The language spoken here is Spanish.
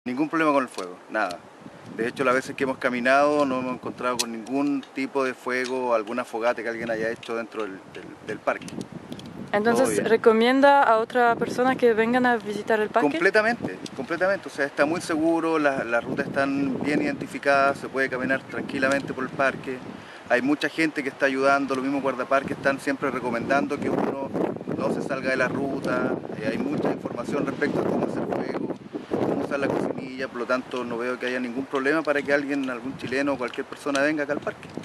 Ningún problema con el fuego, nada. De hecho, las veces que hemos caminado no hemos encontrado con ningún tipo de fuego o alguna fogata que alguien haya hecho dentro del parque. Todo Entonces, bien. ¿recomienda a otra persona que vengan a visitar el parque? Completamente, completamente. O sea, está muy seguro, las rutas están bien identificadas, se puede caminar tranquilamente por el parque. Hay mucha gente que está ayudando, los mismos guardaparques están siempre recomendando que uno no se salga de la ruta. Hay mucha información respecto a cómo hacer fuego, cómo usar la cocinilla, por lo tanto no veo que haya ningún problema para que alguien, algún chileno o cualquier persona venga acá al parque.